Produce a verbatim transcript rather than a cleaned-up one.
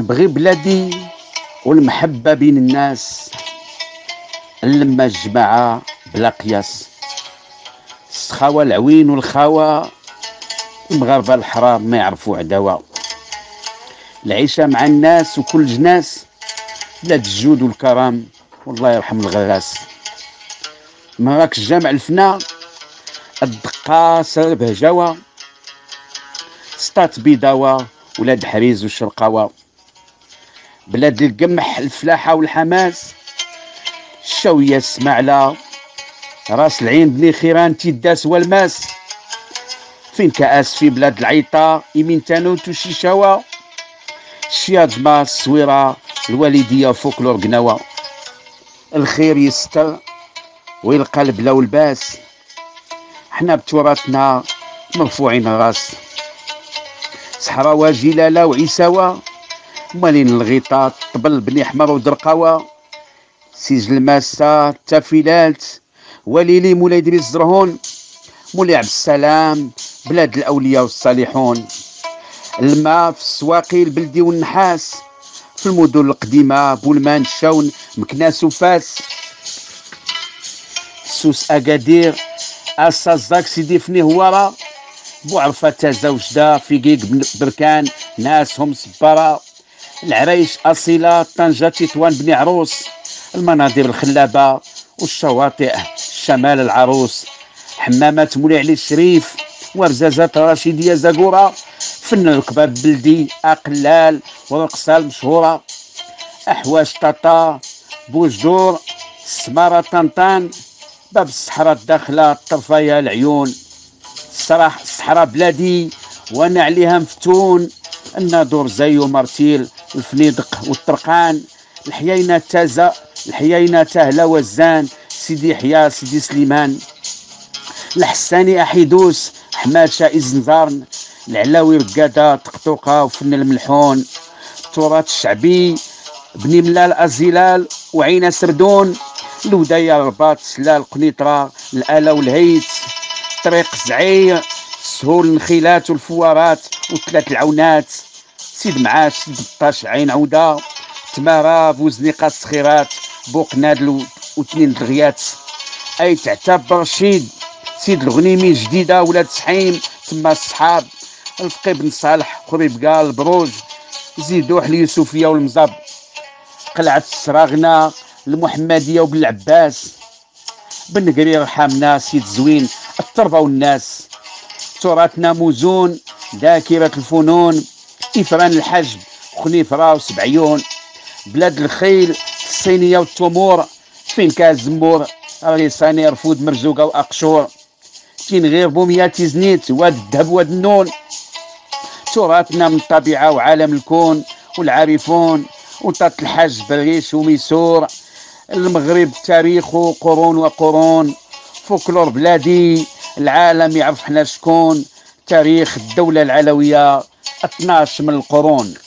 نبغي بلادي والمحبة بين الناس، نلمى الجماعة بلا قياس، السخاوة العوين والخاوة، المغاربة الحرام ما يعرفوا عداوة، العيشة مع الناس وكل جناس، بلاد الجود والكرم والله يرحم الغراس. مراكش جامع الفنا، الدقة سر بهجاوة، سطات بيضاوة ولاد حريز والشرقاوة، بلاد القمح الفلاحة والحماس، الشاوية السماعلة، راس العين بني خيران تيداس والماس، فين كأس في بلاد العيطة يمين تانوت وشيشاوة، الشياجمة السويرة الوالدية وفوكلور قناوة، الخير يستر والقلب لو الباس، حنا بتراثنا مرفوعين الراس، صحراوة جلالة وعيساوة، مالين الغيطات طبل بني حمر ودرقاوة، سيج الماسة التافيلات وليلي مولاي ادريس زرهون، مولاي عبد السلام بلاد الاولياء والصالحون، الماء في السواقي البلدي والنحاس، في المدن القديمة بولمان الشون مكناس وفاس، سوس اكادير اسازاك سيدي فني هوارا، بوعرفة تزوجدا في قيق بركان ناسهم سبارة، العرايش أصيلة طنجة تطوان بني عروس، المناظر الخلابة والشواطئ شمال العروس، حمامات مولاي علي الشريف ورزازات رشيدية زاقورة، فن الكبار بلدي أقلال ورقصة المشهورة، أحواش طاطا بوجدور السمارة طنطان، باب الصحراء الداخلة الطرفاية العيون، الصراح الصحراء بلادي وانا عليها مفتون، الناظور زيو مرتيل الفنيدق والطرقان، الحيينة تازا الحيينة تهلا وزان، سيدي يحيى سيدي سليمان، الحساني احيدوس حماشة ازنزارن، العلاوي رقادة طقطوقة وفن الملحون، التراث الشعبي بني ملال ازيلال وعينا سردون، الوداية الرباط سلال قنيطرة الآلة والهيت، طريق زعير سهول النخيلات والفوارات وثلاث العونات، سيد معاش سيد بطاش عين عودة تمارا بوزنيقة الصخيرات بوق نادل وتنين الغيات، اي تعتبر رشيد سيد الغنيمي جديدة ولاد سحيم تما الصحاب، الفقي بن صالح قريب قال البروج، زيدوح اليوسفية والمزب، قلعة السراغنة المحمدية وبن العباس، بن قرير حامنا سيد زوين التربة والناس، تراثنا موزون ذاكرة الفنون، إفران الحجب خنيفرة وسبعيون، بلاد الخيل الصينية والتمور، فين كاز زمور ريساني رفود مرزوقة وأقشور، كين غير بومية تيزنيت واد الذهب واد النون، تراثنا من الطبيعة وعالم الكون والعارفون، وطات الحج بريش وميسور، المغرب تاريخه قرون وقرون، فولكلور بلادي العالم يعرف حنا شكون، تاريخ الدولة العلوية اثناش من القرون.